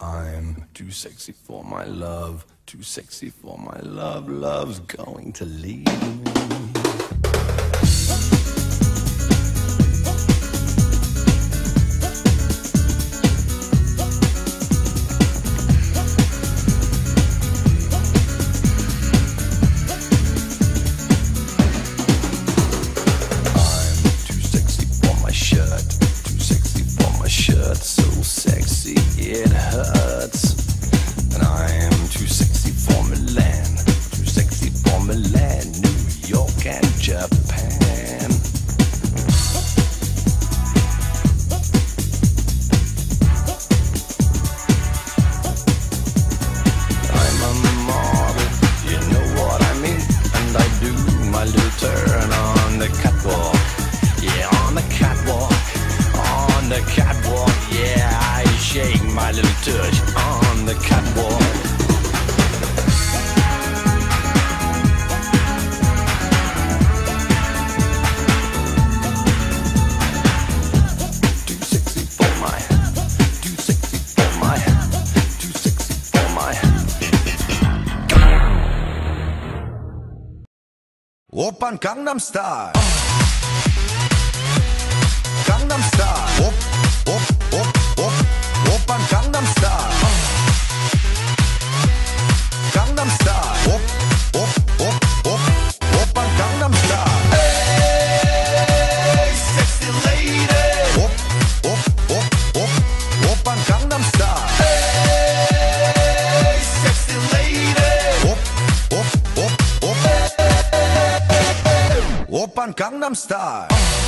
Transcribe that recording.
I'm too sexy for my love, too sexy for my love, love's going to leave me. So sexy it hurts, and I am too sexy for Milan, too sexy for Milan, New York and Japan. I'm a model, you know what I mean, and I do my little turn on the catwalk, yeah, on the catwalk. On the catwalk, yeah, I shake my little touch on the catwalk. Too sexy for my, too sexy for my, too sexy for my. Oppan Gangnam Style. Gangnam Style. Op, op, op, op. Oppan Gangnam Style. Gangnam Style. Op, op, op, op. Oppan Gangnam Style. Hey, sexy lady. Op, op, op, op. Oppan Gangnam Style. Hey, sexy lady. Op, op, op, op. Oppan Gangnam Style.